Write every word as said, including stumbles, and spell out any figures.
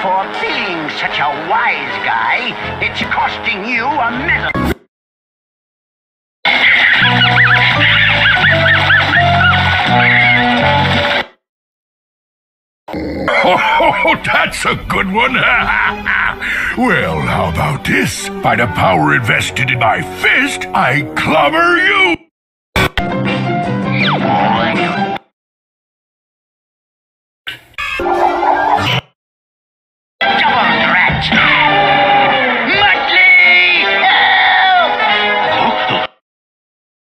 For being such a wise guy, it's costing you a medal. Oh, that's a good one. Well, how about this? By the power invested in my fist, I clobber you!